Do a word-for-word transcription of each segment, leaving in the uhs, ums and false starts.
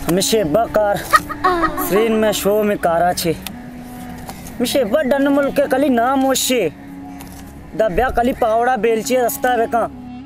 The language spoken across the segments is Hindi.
मिशे बकार स्क्रीन में शो में कारा छे मिशे बड़ डन मुल्क के कली नाम होशे द ब्या कली पावड़ा बेलची रास्ता बेका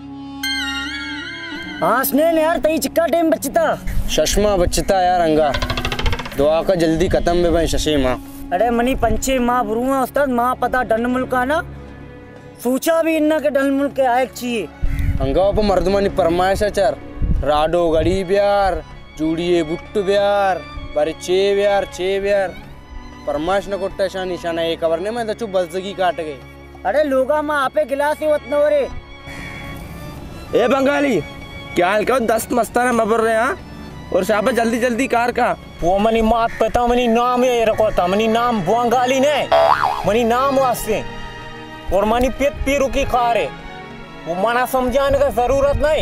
हासने ने यार तई चिक्का टाइम बचता चश्मा बचता यार अंगा दुआ का जल्दी खत्म बे भाई शशि माँ। अरे मनी पंचे माँ बुरुआ उस्ताद माँ पता डन मुल्क का ना सूचा भी इन्ना के डन मुल्क के आयक चाहिए अंगा पर मर्दमानी परमाइश चर राडो गड़ी ब्यार जूड़िए बुट्टू ब्यार बारे चे ब्यार चे ब्यार परमाइश न कोट्टा शान निशाना एक कवर ने मैं तो चुप बलसगी काट गए। अरे लोगा माँ आपे गिलास ही वतन हो रे ए बंगाली क्या हाल क्या दस्त मस्ताना मबर रहे हैं और शाबा जल्दी जल्दी कार का वो मनी मात पता मनी नाम ये रखो था मनी नाम बंगाली ने मनी नाम वास्ते और मनी पेट पीरू की कार है वो मना समझाने का जरूरत नहीं।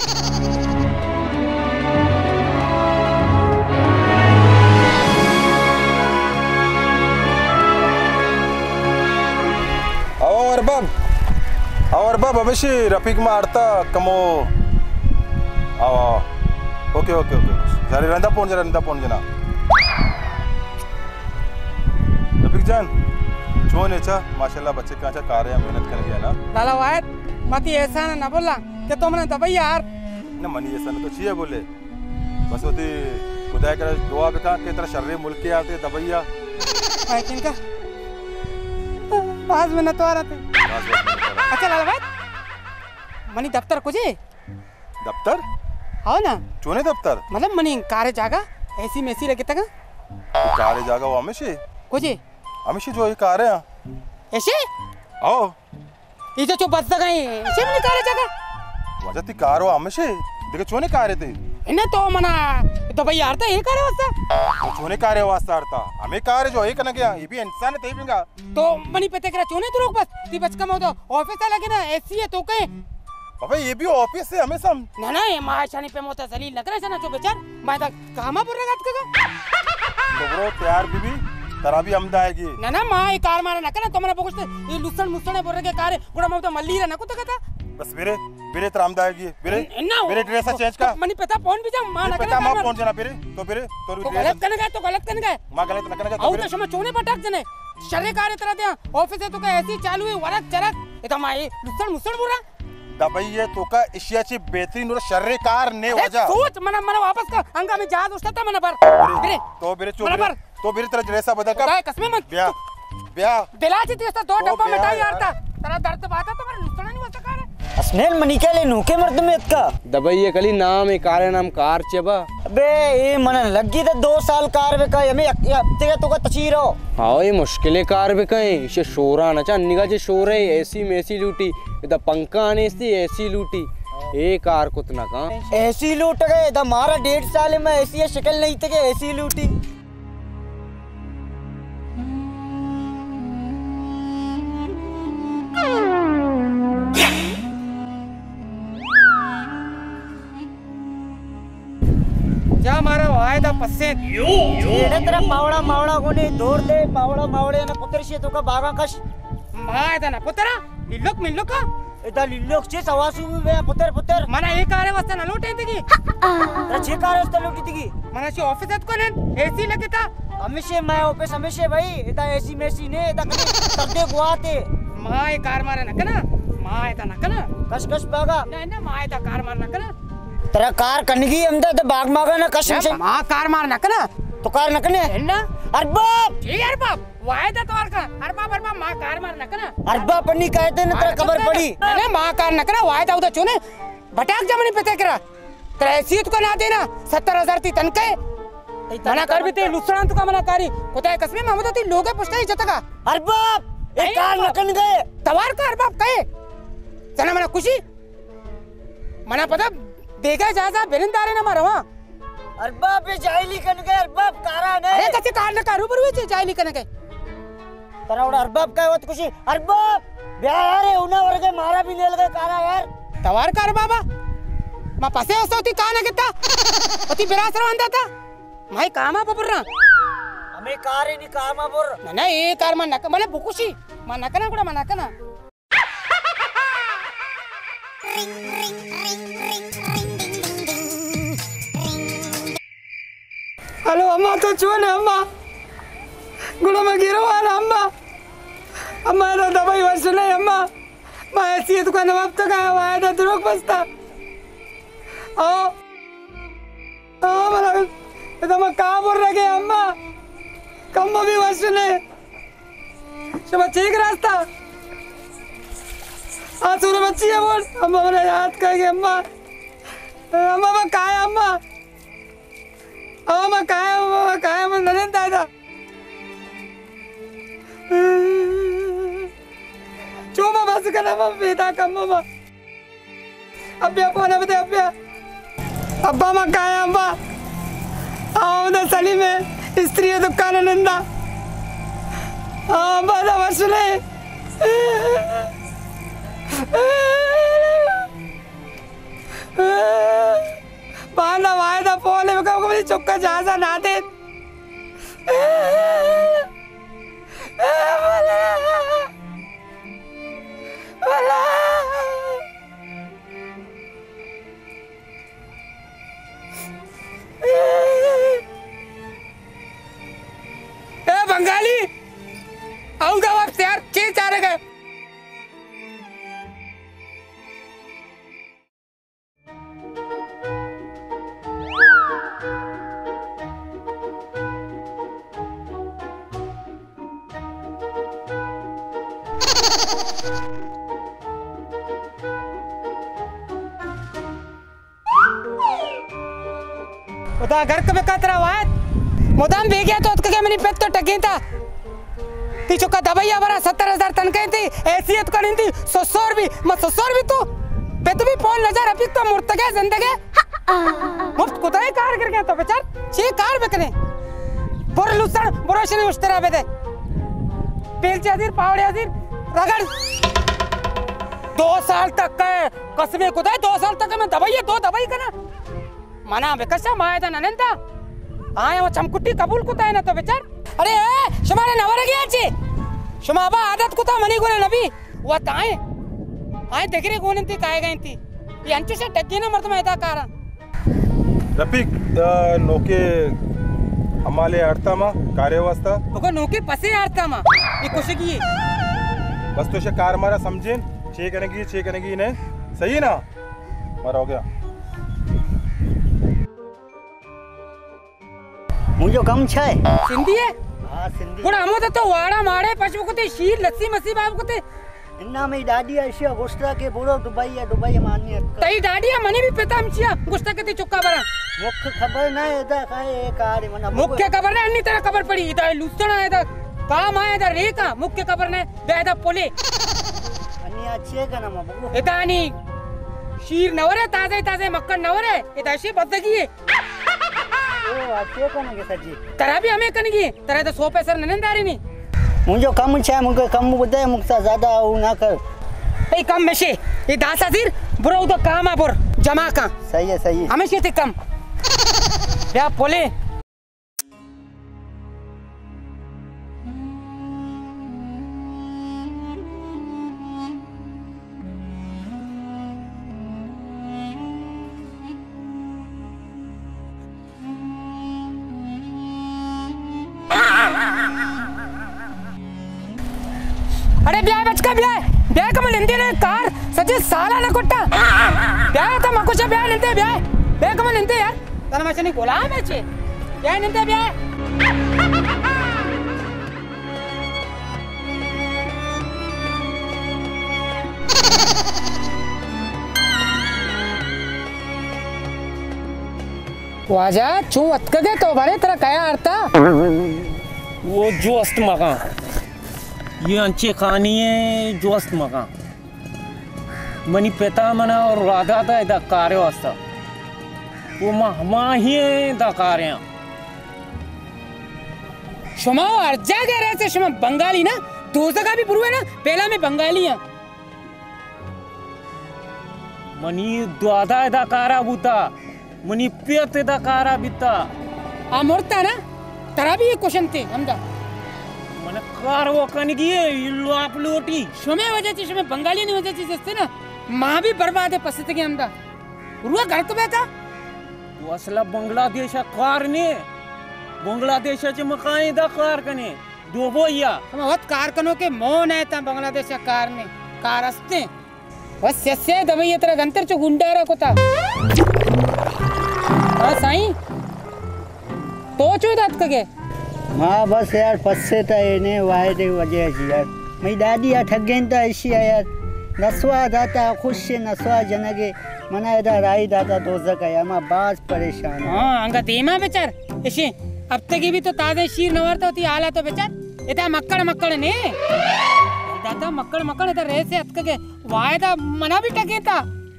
और बाब और बाब अबेशी रफीक मारता कमो आओ ओके ओके ओके जरा रंदा फोन जरा रंदा फोन जना रफीक जान जो नेचा माशाल्लाह बच्चे का अच्छा कार है मेहनत कर गया ना लाला वायद मती ऐसा ना बोला कि तुमने दबाई यार ना मनी ऐसा ना तो चाहिए बोले बस होती खुदा कर दुआ बेका के तरह शर्रे मुल्क के आते दबैया भाई किनका पाँच मिनट तो आ रहे थे अच्छा लाला वायद मनी दफ्तर कुछ दफ्तर हाँ ना चुने दफ्तर मतलब मनी कारे जागा ऐसी में ऐसी लगे तक कारे जागा वो हमेशा कुछ हमेशा जो ये कार है ऐसे आओ ये जो चुप बस गई ऐसे में कारे जागा वजह ती कार वो हमेशा देखे चुने कार थे इन्हें तो मना तो भाई यार तो ये कारे वास्ता चुने कार है वास्ता आरता हमें कार जो एक ना गया ये भी इंसान है तेबींगा तो मनी पते करा चुने तो रोक बस ती बच कम हो तो ऑफिस आ लगे ना ऐसी है तो कहीं अबे ये भी ऑफिस से हमें सम ना ना ये महाशानी पे मोता सलील लग रहा है ना जो बेचार मैं तो कामा पर रगत का तो ब्रो प्यार बीबी तरा भी हमदा आएगी ना ना मां ये कार मारे ना करना तुमने बोगस ये लुसन मुसने बोल रहे के कार गुड़ा मैं तो मल्ली रे ना को तो कहता बस मेरे मेरे तरा हमदा आएगी मेरे मेरे ड्रेस चेंज का मनी पता फोन भी जा मां ना पता मां फोन जना मेरे तो मेरे तो गलत करने का तो गलत करने का मां गलत ना करने का तो समझ चोने पटक जने शर्रे कार तरह दे ऑफिस है तो का ऐसी चालू है वरक चरक ये तो मां ये लुसन मुसन बोल रहा दबाई ये तो का एशियाची बेहतरीन और शर्रे कार ने वजह सोच मना मना वापस का अंगा में जहाज उठता था मना पर मेरे तो मेरे चोर तो मेरे तरह ड्रेसा बदल का काय कसमे मत ब्याह ब्याह दिलाची तेरा दो डब्बा मिठाई यारता तेरा दर्द बाता तो मेरे लुसना नहीं वसा कार असनेल मनी के ले नूके मर्द में का दबाई ये कली नाम है कार नाम कार चेबा अबे ये मन लगी तो दो साल कार में का हमें हफ्ते तो का तचीरो हाँ ये मुश्किलें कार भी कहीं इसे शोरा ना चाह निगाह जे शोर है ऐसी मेसी लूटी इधर पंखा आने से ऐसी लूटी ए कार कुतना कहाँ ऐसी लूट गए इधर मारा डेढ़ साल में ऐसी शक्ल नहीं थे ऐसी लूटी जा मारा वायदा पस्से ये तेरा पावड़ा मावड़ा कोने दौड़ दे पावड़ा मावड़े ने पुत्र से तो का बागा कश वायदा ना पुत्रा लिलोक मिलोक का इधर लिलोक से सवासु में पुत्र पुत्र मना एक कार वास्ता ना लूटे थी तेरा छह कार वास्ता लूटी थी मना से ऑफिस को ने एसी लगे था हमेशा मैं ऑफिस हमेशा भाई इधर एसी मेसी ने इधर सर्दे गुआते मां ये कार मारे ना कना मां ये ना कना कश कश बागा ना ना मां ये कार मारना कना तेरा कार कनगी हमदा तो बाग मागा ना कसम से मां कार मारना कना तो कार नकने ना अरबाब ठीक है अरबाब वायदा तो का अरबाब अरबाब मां कार मारना कना अरबाब पन्नी कहते न तेरा खबर पड़ी अरे मां कार न करा वायदा उधर चुने भटक जमनी पता करा तेरा हैसियत को ना देना सत्तर हजार ती तनके मना कर भी ते लुसरान तो का मना करी कोता कसमे महमूद ती लोगे पुछता इज्जत का अरबाब एक कार नकन गए तवार का अरबाब कहे जना मना खुशी मना पता देखा जाजा बेरिंदारे ना मारवा अरबाब ये जाइली कन गए अरबाब कारा ने अरे कैसे कार न कारू पर हुई जाइली कन गए तेरा उड़ा अरबाब का होत खुशी अरबाब ब्याह यार है उना वर्गे मारा भी नेल गए कारा यार तवार का अरबाबा मा पसे होती का ना किता होती बिरासर वंदा था माई कामा पपुरना हमें कार है नी कामा पुर ना ना ये कार मन नक मले बुकुशी मन नकना कुड़ा मन नकना हेलो अम्मा तो चुन अम्मा गुड़ो में गिरो वाला अम्मा अम्मा तो दवाई वर्ष नहीं अम्मा मैं ऐसी दुकान नवाब तक आया हुआ है तो रोक बसता आओ आओ मला ये तो मैं कहाँ बोल रहे अम्मा कम भी वर्ष नहीं शमा ठीक रास्ता हाँ सुनो बच्ची है बोल अम्मा मैंने याद करेंगे अम्मा अम्मा मैं कहाँ है अम्मा अम्मा कहाँ है अम्मा मैं कहाँ है मैं नरेंद्र दादा चूमा बस करना मैं बेटा कम अम्मा अब्बा कौन है बता अब्बा अब्बा मैं कहाँ है अम्मा आओ ना सली में स्त्री दुकान नंदा हाँ बाधा वर्ष नहीं बांधा वायदा पोले में कब कभी चुक्का जाजा ना दे ए बंगाली आऊंगा वापस यार चीज आ रहा है उदा घर के बेकातरा वात मोदाम बे गया तो उसके मनी पेट तो टके था ती चुका दवाइया बरा सत्तर हजार तन कही थी हैसियत का नहीं थी ससुर भी मैं ससुर भी तू पेट भी पौन नजर अभी तो मुर्त गया जिंदगी मुफ्त कुताई कार कर गया तो बेचार छह कार बेकने बोर लुसन बोरोशनी उस तरह बेदे पेल चादीर पावड़े आदीर रगड़ दो साल तक का कसमे कुताई दो साल तक मैं दवाइया दो दवाई करना मना बेकशा माया था ननंदा आया वो चमकुट्टी कबूल कुताई ना तो बेचार अरे ए शुमारे नवर गया चे शुमाबा आदत कुता मनी गुने नबी वो ताए आए देखरे कोने ती काय गई थी ये अंचे से टक्की ना मर्द में कारा रफिक नोके हमाले अर्थां कार्यवस्था तो नोके पसे अर्थां ये कुछ की बस तो शे कार मारा समझेन छे कनेगी छे कनेगी ने सही ना मारा हो गया मुझे कम छे सिंधी है हाँ सिंधी गुड़ हमो तो वाड़ा मारे पशु को ते शीर लस्सी मस्सी बाब को ते इन्ना में दादी ऐसी गुस्ता के बुरो दुबई है दुबई मानी है तई दादी मनी भी पता हमचिया गुस्ता के ते चुक्का बरा मुख्य खबर ना है दा काहे एक आरे मना मुख्य खबर ने अन्नी तरह खबर पड़ी इधर लुसना है इधर काम आया इधर रेका मुख्य खबर ने बेदा पोले अन्नी अच्छे का ना मबू इतानी शीर नवरे ताजे ताजे मक्कन नवरे इधर से बदगी है ओ अच्छे का ना के सजी तरह भी हमें कनगी तरह तो सौ पैसा ननंदारी नहीं मुझे कम छे मुझे कम बुदे मुक्ता ज्यादा हो ना कर ए कम में से ये दासा सिर बुरो तो काम आ बुर जमा का सही है सही है हमेशा से कम या पोले अरे ब्याह बचका ब्याह ब्याह कम लेंदे ने कार सच्चे साला ना कोट्टा ब्याह तो मकुशा ब्याह लेंदे ब्याह ब्याह कम लेंदे यार तना मचनी गुलाम है छे ब्याह लेंदे ब्याह वाजा चू अटक गए तो बारे तेरा क्या अर्था वो जो अस्त मका ये अंचे खानी है जो अस्त मका मनी पेता मना और राधा था इधर कार्य वास्ता वो माँ ही है इधर कार्य शुमा अर्जा कह रहे थे शुमा बंगाली ना दो जगह भी पुरवे ना पहला में बंगाली है मनी द्वादा इधर कारा बुता मनी पेत इधर कारा बिता आ मोरता ना तरा भी ये क्वेश्चन थे हमदा मने कार वो कन की इल्लो आप लोटी शुमे वजह से शुमे बंगाली नहीं वजह से जस्ते ना माँ भी बर्बाद है पसते के हमदा रुआ घर को बैठा वो असला बांग्लादेश कार ने बांग्लादेशाचे मकान दा कारखाने दोबोया वत कारखानों के मोन है ता बांग्लादेश कार ने कार असते बस ससे दवाई तरह गंतर चो गुंडा रा कोता हां साईं तो चो दात कगे हाँ बस यार पस्से ता इने वायदे वजह से यार मैं दादी आ ठगेन ता इसी यार नस्वा दाता खुश से नस्वा जनगे मना इधर राई दाता दोजक है अमा बाज परेशान है हां अंगा देमा बेचार इसी अब तक भी तो ताजे शीर नवरता होती आला तो बेचार इता मक्कड़ मक्कड़ ने दाता मक्कड़ मक्कड़ इधर रहे से हत के वायदा मना भी टके था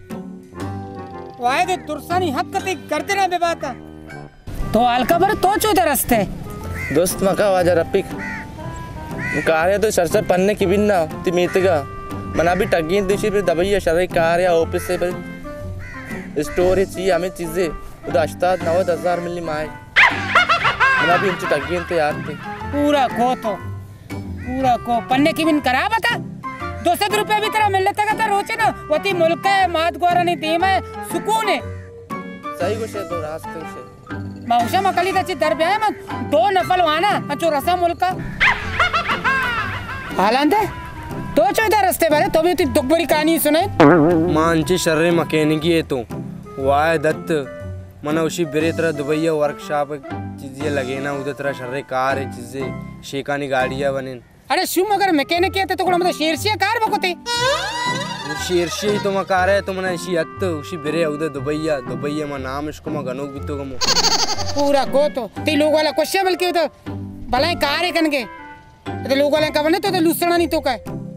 वायदे तुरसानी हक कते करते रहे बेबाता तो अलकबर तो चोदे रास्ते दोस्त मका वाजा रपिक कार्य तो सरसर पन्ने की बिन्ना ती मीतगा मना भी टगिन दिशी पे दबैया शरई कार्य ऑफिस से पर स्टोरी चाहिए हमें चीजें उधर अश्ताद नवद हजार मिली माए मना भी उनसे टगिन तो यार थे पूरा को तो पूरा को पन्ने की बिन करा बता दो सौ रुपए भी तेरा मिल लेता का रोचे ना वती मुल्क है मात गोरा नहीं देमा है सुकून है सही कुछ है तो रास्ते से मौशा मकली दची दर पे है मत दो नफल वाना जो रसा मुल्क का हालांत है तो चो इधर रास्ते बारे तो भी उतनी दुख भरी कहानी सुने मांची शर्रे मकैनिकी है तो वाय दत्त मना उसी बेरे तरह दुबैया वर्कशॉप चीजें लगे ना उधर तरह शर्रे कार है चीजें शेकानी गाड़ियां बने अरे शुम अगर मैकेनिक है तो कोण मतलब शेरशिया कार बकोते शेरशी ही तो मकार है तो मना इसी हत्त उसी बेरे उधर दुबैया दुबैया मा नाम इसको मा गनोग बितो गमो पूरा को तो ते लोग वाला क्वेश्चन बल्कि तो भलाई कार है कनके तो लोग वाले का बने तो लुसना नहीं तो का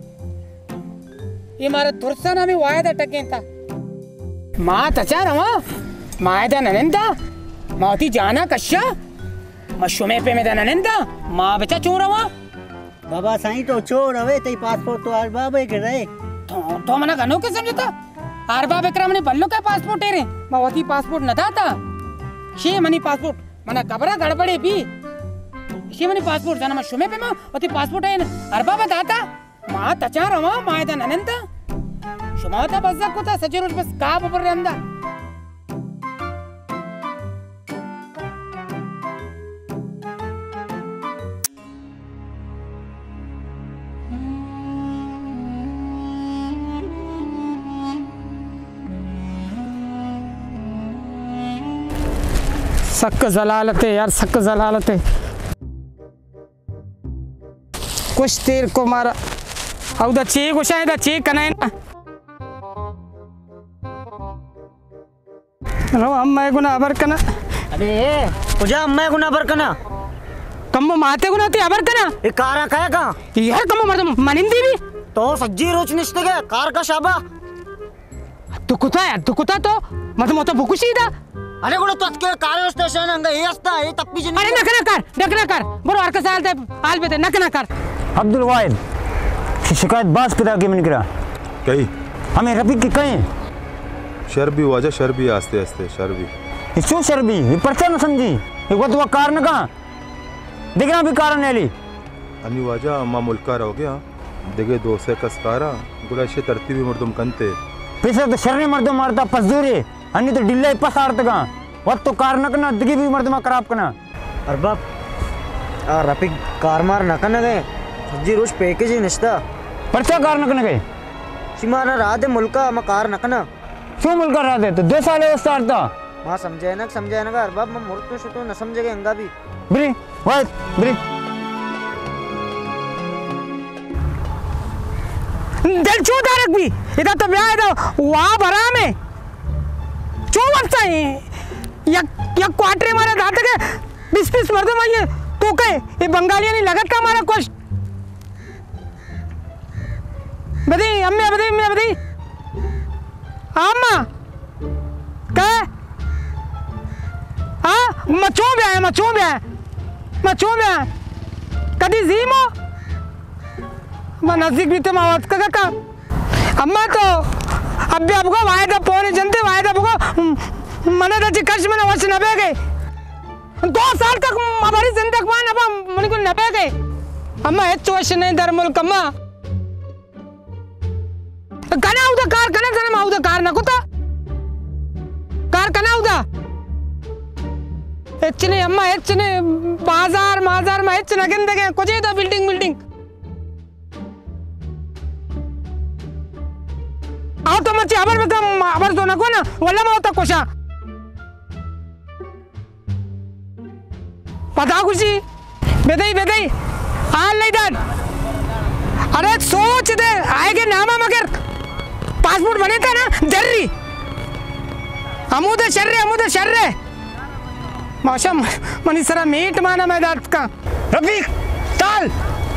ये मारा दुर्सना में वायदा टके था मां तचा रवा मायदा ननंदा माती जाना कश्या मशुमे पे में ननंदा मां बचा चो रवा बाबा साईं तो चोर हवे तई पासपोर्ट तो आर बाबे के रहे तो तो मना गनो के समझता आर बाबे करा मने बल्लो का पासपोर्ट रे मावती पासपोर्ट न दाता शे मनी पासपोर्ट मना कबरा गड़बड़े भी शे मनी पासपोर्ट जाना मशुमे पे मां वती पासपोर्ट है अरबा बताता मां तचा रवा मायदा ननंदा शुमाता बज्जा को था सजे रोज बस का ऊपर रे अंदा सक जलालत है यार सक जलालत है कुछ देर को मारा अब दा चे को शायद दा चे कना है ना रो अम्मा गुना अबर कना अरे तुझा अम्मा गुना अबर कना कम्मो माते गुना ते अबर कना ये कार का का यार कम्मो मर्द मनिंदी भी तो सज्जी रोच निश्ते के कार का शाबा दुकुता यार दुकुता तो मत मत बुकुशीदा अरे गुड तो के कार स्टेशन अंग हे असता हे तप्पी जनी अरे नकना कर नकना कर बरो हरक साल ते हाल पे नकना कर अब्दुल वाहिद शिकायत बास पिता के मन करा कही हमें रफीक की कहें शर्बी वाजा शर्बी आस्ते आस्ते शर्बी इसो शर्बी ये परचा न समझी ये वो तो कार न कहा देखना भी कार नेली अन्नी वाजा मा मुल्का रहो गया देखे दो से कसकारा गुला शे तरतीबी मर्दम कंते पैसा तो शर्ने मर्दो मारता पसदूरी अन्नी तो डिल्ला पसारत का वक्त तो कार न करना दिगी भी मर्दमा खराब करना अरबाब आ रफीक कार मार न कन गए सज्जी रोज पैकेज ही निश्ता परचा कार न करने गए सिमाना रात मुल्का म कार न कना क्यों मुल्का रहा थे तो दो साल उस्तारता मां समझे ना समझे ना अरबाब म मुर्तु शुतु न समझेगे अंगा भी ब्री वाहिद ब्री दिल छू तारक भी इधर तो ब्याह है वहाँ भरा में चो वक्त है यक यक क्वार्टर मारा दांत के बीस बीस मर्दों में ये तो कहे ये बंगालियाँ नहीं लगत का हमारा कुछ बदी अम्मे बदी अम्मे बदी अम्मा क्या हाँ मचो भी आया मचो भी आया मचो भी आया कदी जीमो मैं नजदीक भी तो मावत का का अम्मा तो अब भी आपको वायदा पौने जनते वायदा आपको मने तो चिकश में नवाज नबे गए दो साल तक हमारी जिंदगी मान अब मन को नबे गए अम्मा एक चोश नहीं दर मुल्क अम्मा कना उदा कार कना जना उदा कार ना कुता कार कना उदा ಹೆಚ್ಚನೆ ಅಮ್ಮ ಹೆಚ್ಚನೆ ಬಾಜಾರ್ ಮಾಜಾರ್ ಮ ಹೆಚ್ಚ ನಗೆಂದಗೆ ಕೊಜೇದ ಬಿಲ್ಡಿಂಗ್ ಬಿಲ್ಡಿಂಗ್ ಆಟೋ ಮಚ್ಚಿ ಅಬರ್ ಬೇಕ ಅಬರ್ ದೋನ ಕೋನ ವಲ್ಲ ಮಾವತ ಕೋಶ पता कुछ बेदई बेदई हाल नहीं दान अरे सोच दे आएगे नामा मगर पासपोर्ट बने थे ना जर्री अमूद शर्रे अमूद शर्रे मौसम मनी सरा मीट माना मैदान का रफीक ताल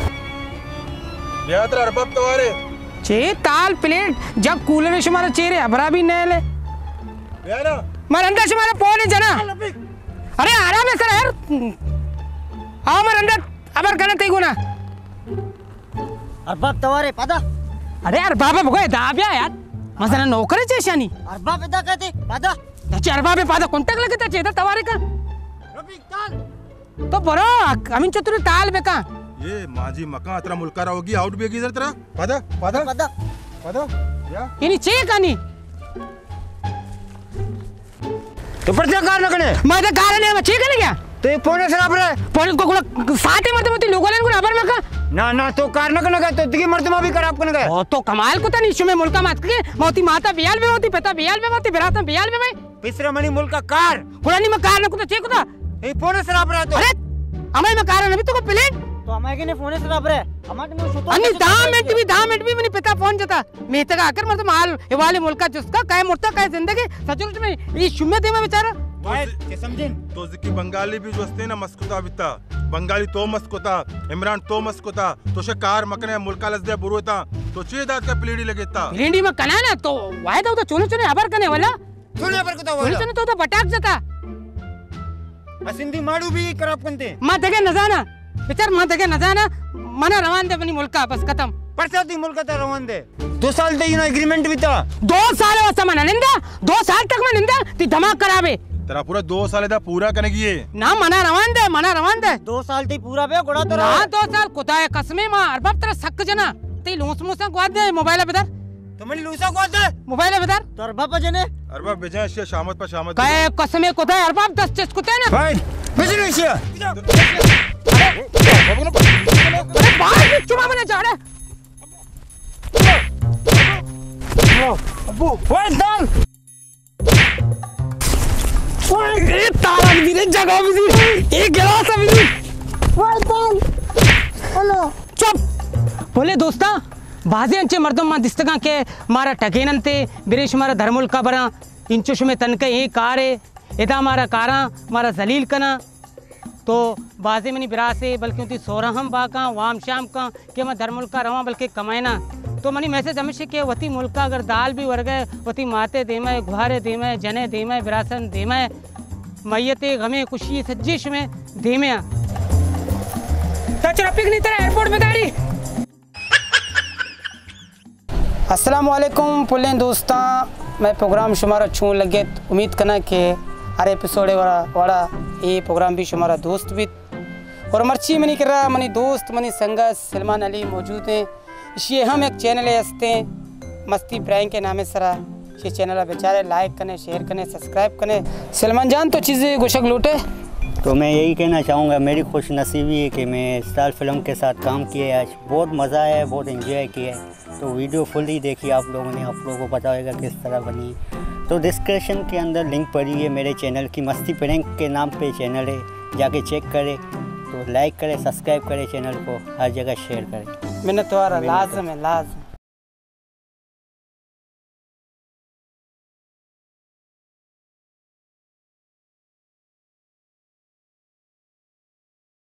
यात्रा अरबाब तवारे चे ताल प्लेट जब कूलर में शुमारा चेहरे अबरा भी नहीं ले याना मर अंदर शुमारा पौने जना अरे आराम है सर यार आओ मर अंदर अबर करना तई गुना अरबाब तवारे पदा अरे यार बाबा बघोय दाब्या यार मसना नौकरी चेशानी अरबाब इदा कहते पदा त्याची अरबाबे पादा कॉन्टॅक्ट लगे त्याचे तर तवारे का तो बरो आम्ही चतुर ताल बेका ये माझी मका अतरा मुलकारा होगी आउट बेगी जर तरा पदा पदा पदा पदा या इनी चे कानी तो पर क्या कारण कने मैं तो कारण है चे कने क्या तो एक फोन से आपरे पण को को साथे मत मत लोगों ने अबर में का ना ना तो कारण कने का तो दिगी मर्दमा भी खराब कने का ओ तो कमाल को तनी शुमे मुल्का मात के मोती माता बियाल में होती पिता बियाल में होती बिराता बियाल में भाई पिसरा मनी मुल्क का कार कुरानी में कारण को तो चे को था ए फोन से आपरे तो अरे हमें में कारण अभी तो को प्लेट तो हमारे के ने फोन से आपरे हमारे में सुतो अन्नी दाम मिनट भी दाम मिनट भी मेरे पिता फोन जता मैं तक आकर मर तो माल ये वाले मुल्का जिसका काय मुर्ता काय जिंदगी सचुरट में ये शुमे दे में बेचारा समझिन तो जिकी बंगाली भी जो असते ना मस्कुता बिता बंगाली तो मस्कुता इमरान तो मस्कुता तो शे कार मकने मुल्का लस दे बुरुता तो चे दात का प्लेडी लगेता प्लेडी में कना ना तो वाय तो चुने चुने अबर कने वाला सुने पर को तो चुने चुने तो तो बटाक जता असिंदी माडू भी खराब कंते मां दगे न जाना बेचार मां दगे न जाना मना रवान दे अपनी मुल्का बस खत्म परसाती मुल्क का रवान दे दो साल दे ना एग्रीमेंट भी था दो साल वास्ता मना निंदा दो साल तक में निंदा ती धमाक करावे तेरा पूरा दो साल दा पूरा करने की है ना मना रवान दे मना रवान दे दो साल ती पूरा बे गोड़ा तो ना दो साल खुदा है कसमे मां अरबाब तेरा सक जना ती लोस मुसा को दे मोबाइल बेदर तो मनी लूसा को दे मोबाइल बेदर तो अरबाब जने अरबाब बेजा से शामत पर शामत काय कसमे को दे अरबाब दस चेस को ना भाई बिजनेस है अरे बाहर भी चुमा मने जा रे अबू ओए दाल ओए ये तारा भी रे जगह भी एक गिलास भी ओए दाल हेलो चुप बोले दोस्ता बाजे अंचे मर्दम मा दिस्तगा के मारा टकेनंते बिरेश मारा धर्मुल का बरा इंचुश में तनके एक कार है इदा मारा कारा मारा जलील कना तो बाजे में नहीं बिरा से बल्कि उनकी सोरहम बाका वाम शाम का के मैं धर्मुल का रवा बल्कि कमायना तो मनी मैसेज हमेशा के वती मुल्का अगर दाल भी वर गए वती माते दे में गुहारे दे में जने दे में विरासन दे में मैयते गमे खुशी सज्जिश में दे में ट्रैफिक नहीं तेरा एयरपोर्ट में गाड़ी अस्सलाम वालेकुम पुल्ले दोस्ता मैं प्रोग्राम शुमारा छू लगे उम्मीद करना कि हर एपिसोड वाला वाला ये प्रोग्राम भी शुमारा दोस्त भी और मर्ची मनी कर रहा मनी दोस्त मनी संगत सलमान अली मौजूद हैं ये हम एक चैनल है हंसते मस्ती प्रैंक के नाम सरा ये चैनल बेचारे लाइक करें शेयर करें सब्सक्राइब करें सलमान जान तो चीज़ें गुशक लूटे तो मैं यही कहना चाहूँगा मेरी खुश नसीबी है कि मैं स्टार फिल्म के साथ काम किया आज बहुत मज़ा आया है बहुत एंजॉय किया है तो वीडियो फुली देखी आप लोगों ने आप लोगों को पता होगा किस तरह बनी तो डिस्क्रिप्शन के अंदर लिंक पड़ी है मेरे चैनल की मस्ती प्रैंक के नाम पे चैनल है जाके चेक करें तो लाइक करें सब्सक्राइब करें चैनल को हर जगह शेयर करें मैंने तो लाजम है लाजम